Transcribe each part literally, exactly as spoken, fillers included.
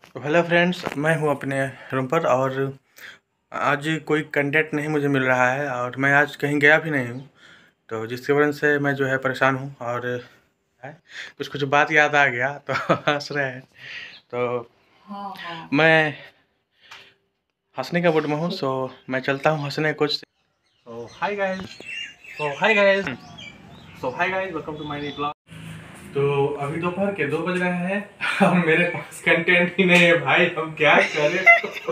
तो hello friends, मैं हूं अपने रूम पर और आज कोई कंटेंट नहीं मुझे मिल रहा है और मैं आज कहीं गया भी नहीं हूं, तो जिसकी वजह से मैं जो है परेशान हूं और है, कुछ कुछ बात याद आ गया तो हंस रहे हैं। तो मैं हंसने का मूड में हूं, सो मैं चलता हूं हंसने कुछ। So hi guys so hi guys so hi guys welcome to my new blog. तो अभी दोपहर के दो बज रहे हैं और मेरे पास कंटेंट ही नहीं है भाई, हम क्या करें।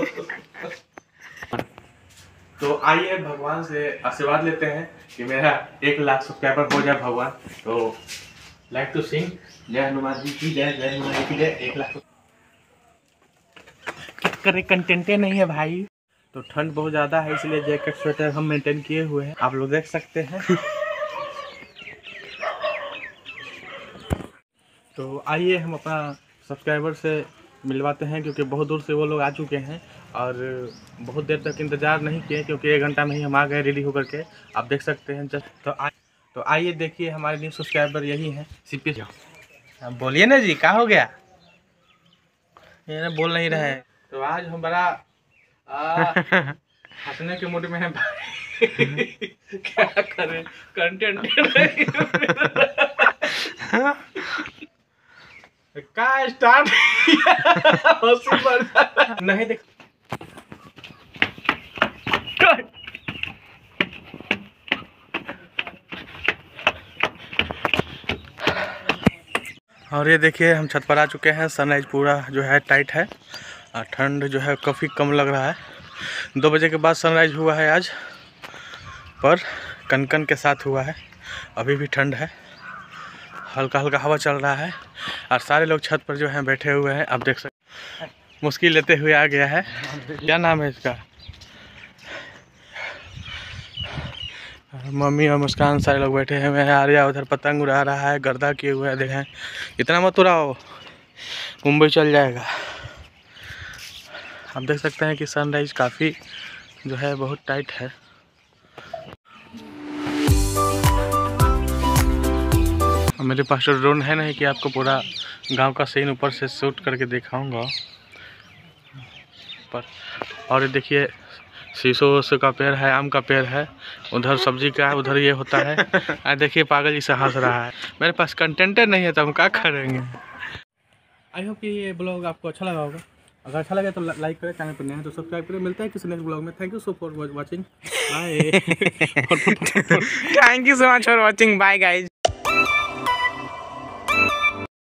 तो आइए भगवान से आशीर्वाद लेते हैं कि मेरा एक लाख सब्सक्राइबर हो जाए भगवान। तो लाइक टू सिंग जय हनुमान जी की जय, जय हनुमान जी की जय। एक लाख क्या करे, कंटेंटे नहीं है भाई। तो ठंड बहुत ज़्यादा है इसलिए जैकेट स्वेटर हम मेंटेन किए हुए हैं, आप लोग देख सकते हैं। तो आइए हम अपना सब्सक्राइबर से मिलवाते हैं क्योंकि बहुत दूर से वो लोग आ चुके हैं और बहुत देर तक इंतज़ार नहीं किए क्योंकि एक घंटा में ही हम आ गए रेडी होकर के, आप देख सकते हैं। जस्ट तो आ, तो आइए देखिए हमारे न्यू सब्सक्राइबर यही हैं सीपी। बोलिए ना जी, क्या हो गया, ये बोल नहीं रहे। तो आज हम बड़ा हंसने के मूड में हैं भाई। क्या करें, कंटेंट का स्टार्ट नहीं देख। और ये देखिए हम छत पर आ चुके हैं। सनराइज पूरा जो है टाइट है और ठंड जो है काफ़ी कम लग रहा है। दो बजे के बाद सनराइज हुआ है आज, पर कनकन के साथ हुआ है। अभी भी ठंड है, हल्का हल्का हवा चल रहा है और सारे लोग छत पर जो हैं बैठे हुए हैं, आप देख सकते हैं। मुश्किल लेते हुए आ गया है, क्या नाम है इसका, मम्मी और मुस्कान सारे लोग बैठे हैं। मैं आर्या उधर पतंग उड़ा रहा है, गर्दा किए हुए है। देखें, इतना मत उड़ाओ, मुंबई चल जाएगा। आप देख सकते हैं कि सनराइज काफ़ी जो है बहुत टाइट है। मेरे पास तो ड्रोन है नहीं कि आपको पूरा गांव का सीन ऊपर से शूट करके दिखाऊंगा पर। और ये देखिए शीशो का पेड़ है, आम का पेड़ है, उधर सब्जी का है, उधर ये होता है। आ देखिए पागल जी से हंस रहा है। मेरे पास कंटेंट नहीं है तो हम क्या करेंगे। आई होप कि ये ब्लॉग आपको अच्छा लगा होगा। अगर अच्छा लगे तो लाइक करें, चैनल पर नए हैं तो सब्सक्राइब करें। मिलते हैं किसी नेक्स्ट ब्लॉग में। Thank you so for watching, bye. Thank you so much for watching, bye guys.